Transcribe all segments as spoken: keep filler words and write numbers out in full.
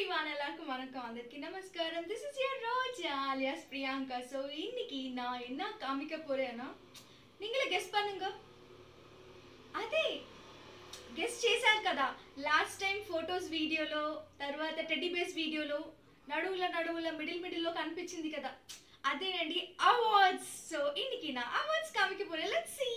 everyone, எல்லாருக்கும் வணக்கம். அதற்கு நமஸ்காரம். This is your Roja alias Priyanka. So இன்னைக்கு நான் என்ன காமிக்க போறேன்னா நீங்களே கெஸ் பண்ணுங்க. అదే గెస్ చేశారు కదా లాస్ట్ టైం ఫోటోస్ వీడియోలో తర్వాత టెడ్డీ బేస్ వీడియోలో నడువుల నడువుల మిడిల్ మిడిల్ లో కనిపించింది కదా అదేనండి అవార్డ్స్. సో இன்னைக்கு நான் అవార్డ్స్ కామిக்க పోరే. Let's see.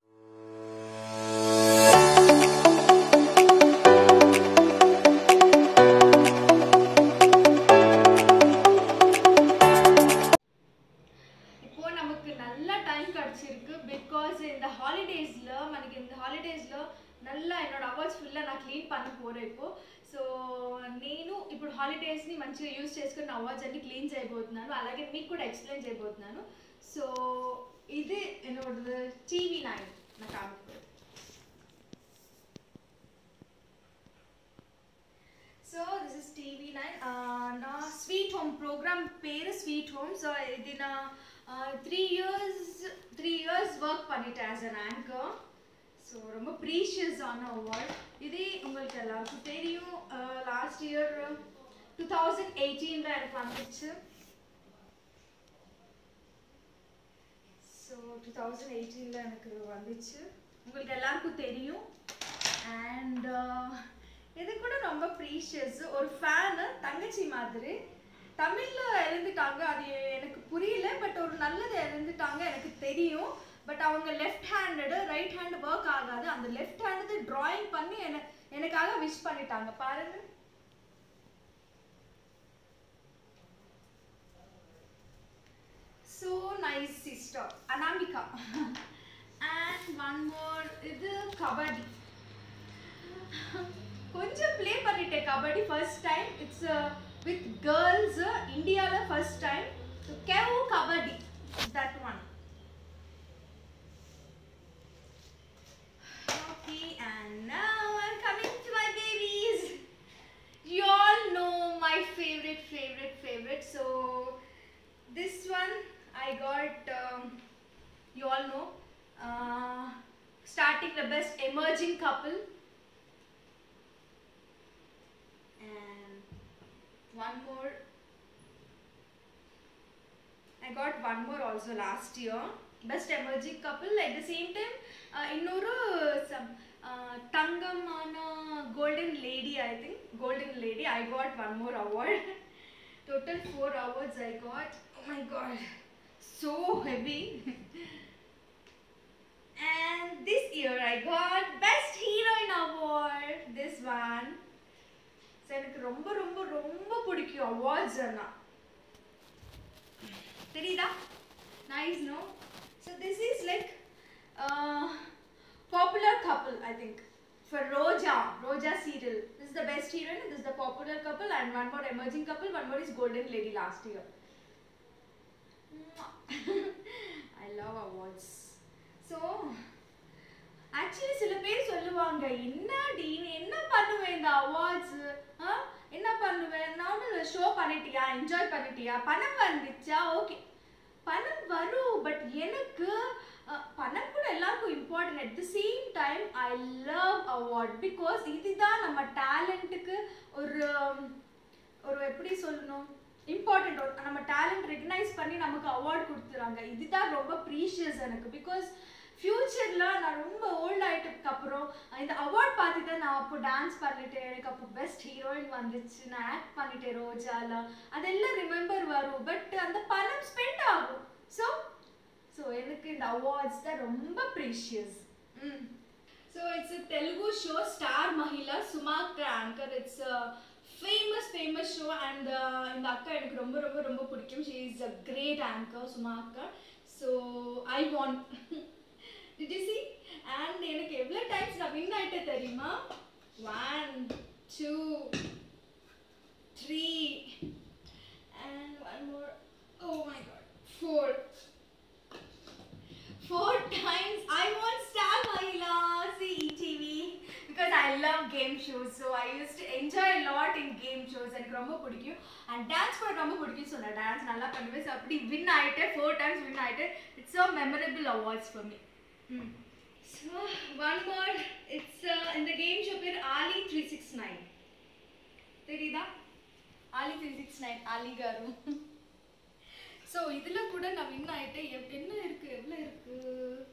Because in the holidays la maniki in the holidays la nalla enoda awards full la na clean panna pore ipo. So nenu ippudu holidays ni manchiga use cheskoni awards anni clean cheyabothunanu alage meeku kuda explain cheyabothunanu. So idi enoda T V nine na kaamikku. So this is T V nine uh, na Sweet Home program peru Sweet Home. So idina uh, three years three years work பண்ணிட்ட as an anchor. So ரொம்ப precious ஆன award. இது உங்களுக்கு எல்லாருக்கும் தெரியும். Last year twenty eighteen ல எனக்கு வந்துச்சு. So twenty eighteen ல எனக்கு வந்துச்சு. உங்களுக்கு எல்லாருக்கும் தெரியும். And uh, இது கூட ரொம்ப precious. ஒரு fan தங்கச்சி மாதிரி தமிழ்ல எழுதிட்டாங்க. அது எனக்கு புரியல, பட் ஒரு நல்லது எழுதிட்டாங்க எனக்கு தெரியும். பட் அவங்க left handed right hand work ஆகாது. அந்த லெஃப்ட் ஹேண்ட் டிராயிங் பண்ணி எனக்காக விஷ் பண்ணிட்டாங்க பாருங்க. So nice sister Anamika. And one more இது கபடி. கொஞ்சம் ப்ளே பண்ணிட்டேன் kabaddi first time. It's with girls uh, India la first time. So Kev Kabaddi, that one. Okay, and now I'm coming to my babies. You all know my favorite favorite favorite. So this one I got um, you all know uh, starting the best emerging couple. One more. I got one more also last year. Best emerging couple. At the same time, uh, innoru some uh, Tangamana golden lady. I think golden lady. I got one more award. Total four awards I got. Oh my god, so heavy. And this year I got best heroine award. This one. So எனக்கு ரொம்ப ரொம்ப ரொம்ப பிடிக்கும் awards அண்ணா தெரியுதா? Nice no. So this is like uh, popular couple I think for Roja Roja serial. This is the best heroine, this is the popular couple, and one more emerging couple, one more is golden lady last year. I love awards. So actually சில பேர் சொல்லுவாங்க என்னடி நீ என்ன பண்ணுவேன் இந்த awards என்ன பண்ணுவேன் நான் ஷோ பண்ணிட்டியா என்ஜாய் பண்ணிட்டியா பணம் வந்துச்சா? ஓகே பணம் வரும், பட் எனக்கு பணம் கூட எல்லாருக்கும் important. At the same time I love award because இதுதான் நம்ம டேலண்ட்டுக்கு ஒரு ஒரு எப்படி சொல்லணும் இம்பார்ட்டன்ட். ஒரு நம்ம டேலண்ட் ரெகனைஸ் பண்ணி நமக்கு அவார்ட் கொடுத்துறாங்க. இதுதான் ரொம்ப ப்ரீஷியஸ் எனக்கு. பிகாஸ் ஃபியூச்சர்ல நான் ரொம்ப ஓல்ட் ஆயிட்டதுக்கு அப்புறம் இந்த அவார்ட் பார்த்து தான் நான் அப்போ டான்ஸ் பண்ணிட்டேன், எனக்கு அப்போ பெஸ்ட் ஹீரோயின் வந்துச்சு, நான் ஆக்ட் பண்ணிட்டேன் ரோஜால, அதெல்லாம் ரிமெம்பர் வரும். பட் அந்த பணம் ஸ்பெண்ட் ஆகும். ஸோ ஸோ எனக்கு இந்த அவார்ட்ஸ் தான் ரொம்ப precious. Hmm so it's a Telugu show star Mahila சுமாக்கா anchor. It's famous famous show. And இந்த அக்கா எனக்கு ரொம்ப ரொம்ப ரொம்ப பிடிக்கும். She is a great anchor சுமாக்கா. So I want. Did you see? And எனக்கு எவ்வளவு டைம்ஸ் நான் வின் ஆயிட்டே தெரியுமா? one two three and one more. Oh my god, four four times I won Star Mahila C E T V because I love game shows. So I used to enjoy a lot in game shows. எனக்கு ரொம்ப பிடிக்கும். And dance கூட ரொம்ப பிடிக்கும். So நான் dance நல்லா பண்ணுவேன். So அப்படி வின் ஆயிட்டே four times வின் ஆயிட்டே. It's so memorable awards for me. Hmm. So one more, it's uh, in the game show per Ali three six nine. தெரியுதா? Ali three six nine Ali garu. So இதில் கூட நான் win ஆகிட்டேன். எப் என்ன இருக்குது எவ்வளோ இருக்குது?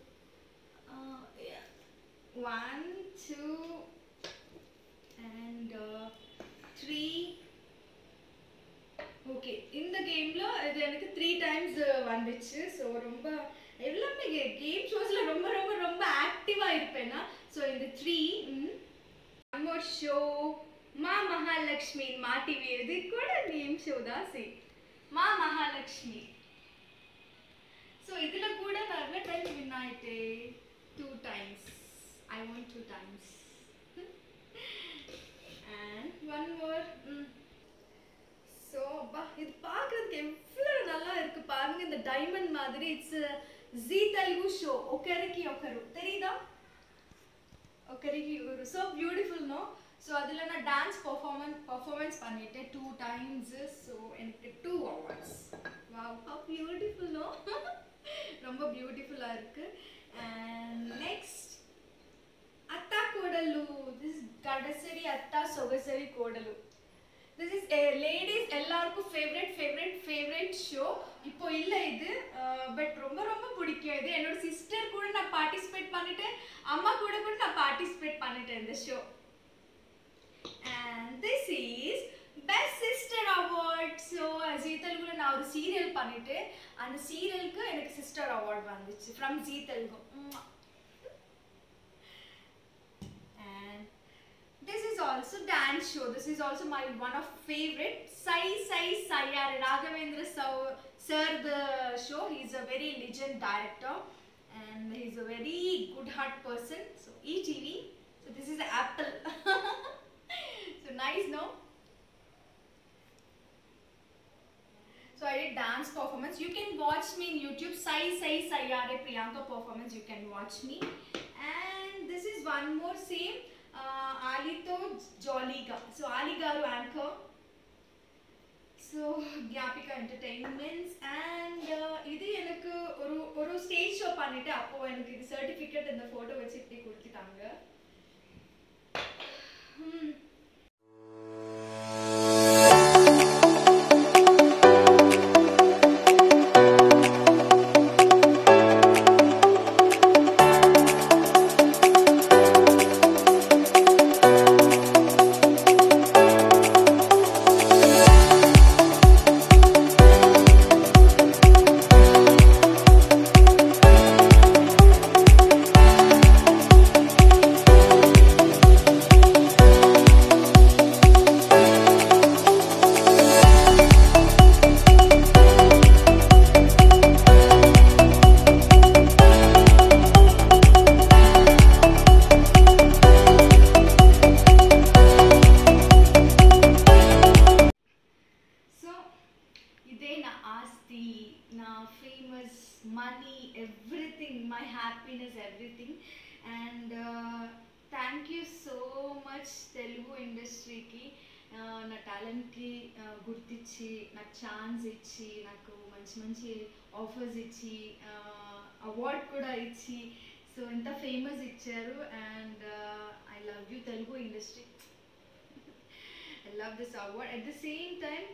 One two and three. Okay, இந்த கேமில் இது எனக்கு த்ரீ டைம்ஸ் வந்துச்சு. ஸோ ரொம்ப எல்லாமே கேம் ஷோஸில் ரொம்ப ரொம்ப ரொம்ப ஆக்டிவாக இருப்பேன்னா. ஸோ இந்த three one more show Maa Mahalakshmi மா டிவி, இது கூட நேம் ஷோ தான். சரி, மா மகாலட்சுமி. ஸோ இதில் கூட நான் எவ்வளோ டைம் வின் ஆகிட்டே? Two times. I want two times. And one more. So அப்பா, இது பார்க்குறதுக்கு எவ்வளோ நல்லா இருக்குது பாருங்க. இந்த டைமண்ட் மாதிரி. இட்ஸ் ஜீ தெலுங்கு ஷோ ஒக்கருக்கு ஒக்கரு, தெரியுதா? ஒக்கருக்கு ஒரு ஸோ பியூட்டிஃபுல் நோ. ஸோ அதில் நான் டான்ஸ் பர்ஃபார்மன்ஸ் பர்ஃபார்மன்ஸ் பண்ணிட்டேன் டூ டைம்ஸு. ஸோ எனக்கு two awards. Wow, how beautiful no. ரொம்ப பியூட்டிஃபுல்லாக இருக்குது. அண்ட் நெக்ஸ்ட் அத்தா கோடலு. திஸ் கடசரி அத்தா சொகசரி கோடலு. This is a ladies எல்லாருக்கும் ஃபேவரட் ஃபேவரட் ஃபேவரட் ஷோ. இப்போ இல்லை இது, பட் ரொம்ப ரொம்ப பிடிக்கும் இது. என்னோட சிஸ்டர் கூட நான் பார்ட்டிசிபேட் பண்ணிட்டேன், அம்மா கூட கூட நான் பார்ட்டிசிபேட் பண்ணிட்டேன் இந்த show. And this is best sister award. So Zee தெலுங்குல நான் ஒரு சீரியல் பண்ணிட்டு அந்த சீரியலுக்கு எனக்கு சிஸ்டர் அவார்ட் வந்துச்சு from Zee Telugu. This is also dance show. This is also my one of favorite. Sai Sai Sayare Raghavendra sir the show. He is a very legend director and he is a very good heart person. So E T V. So this is Apple. So nice, no? So I did dance performance. You can watch me in YouTube. Sai Sai Sayare Priyanka performance. You can watch me. And this is one more same. ఆలీతో జాలీగా. So Ali garu anchor. So Gnapika entertainments. And இது எனக்கு ஒரு ஒரு stage show பண்ணிட்டு அப்போ எனக்கு இது சர்டிஃபிகேட் இந்த ஃபோட்டோ வச்சு இப்படி கொடுத்துட்டாங்க. Money, everything, my happiness, everything. And uh, thank you so much Telugu industry ki uh, na talent ki uh, gurtichi na chance ichi naku manchi manchi offers ichi uh, award kuda ichi. So inta famous icharu. And uh, I love you Telugu industry. I love this award. At the same time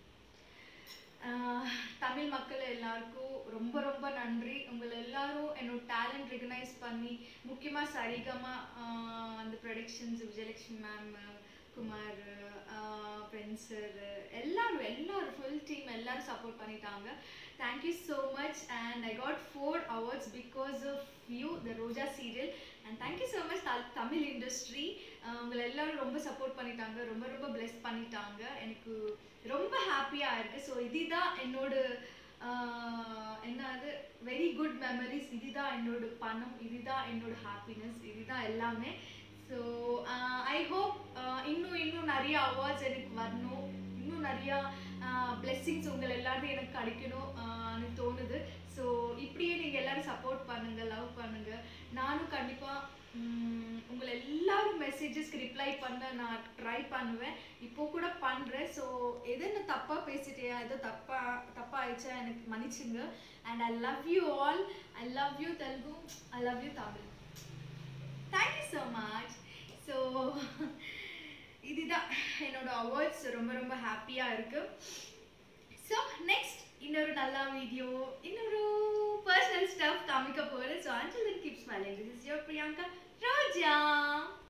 Tamil மக்கள் எல்லாருக்கும் ரொம்ப ரொம்ப நன்றி. உங்களை எல்லாரும் என்னோட talent recognise பண்ணி முக்கியமாக சரிகமா அந்த ப்ரொடக்ஷன்ஸ் விஜயலட்சுமி மேம், குமார், ஃப்ரெண்ட்ஸர் எல்லாரும் எல்லாரும் ஃபுல் டீம் எல்லாரும் சப்போர்ட் பண்ணிட்டாங்க. Thank you so much. And I got four awards because of you, the Roja serial. And thank you so much Tamil industry. உங்களை எல்லாரும் ரொம்ப சப்போர்ட் பண்ணிட்டாங்க, ரொம்ப ரொம்ப பிளெஸ் பண்ணிட்டாங்க. எனக்கு ரொம்ப ஹாப்பியாக இருக்குது. ஸோ இதுதான் என்னோட என்னது வெரி குட் மெமரிஸ். இதுதான் என்னோட பணம், இதுதான் என்னோட ஹாப்பினஸ், இதுதான் எல்லாமே. ஸோ ஐ ஹோப் இன்னும் இன்னும் நிறைய அவார்ட்ஸ் எனக்கு வரணும், இன்னும் நிறையா பிளெஸ்ஸிங்ஸ் உங்கள் எல்லாத்தையும் எனக்கு கிடைக்கணும்னு தோணுது. ஸோ இப்படியே நீங்கள் எல்லோரும் சப்போர்ட் பண்ணுங்கள், லவ் பண்ணுங்கள். நானும் கண்டிப்பாக உங்களை எல்லாரும் மெசேஜஸ்க்கு ரிப்ளை பண்ண நான் ட்ரை பண்ணுவேன், இப்போ கூட பண்ணுறேன். ஸோ எது நான் தப்பாக பேசிட்டேன், எதோ தப்பாக தப்பாக ஆயிடுச்சா எனக்கு மன்னிச்சுங்க. And I love you all. I love you Telugu, I love you Tamil. Thank you so much. So இதுதான் என்னோட அவார்ட்ஸ். ரொம்ப ரொம்ப ஹாப்பியா இருக்கு. ஸோ நெக்ஸ்ட் இன்னொரு நல்ல வீடியோ, இன்னொரு பர்சனல் ஸ்டஃப் காமிக்க போகிறேன். So until then keep smiling. This is your Priyanka Roja.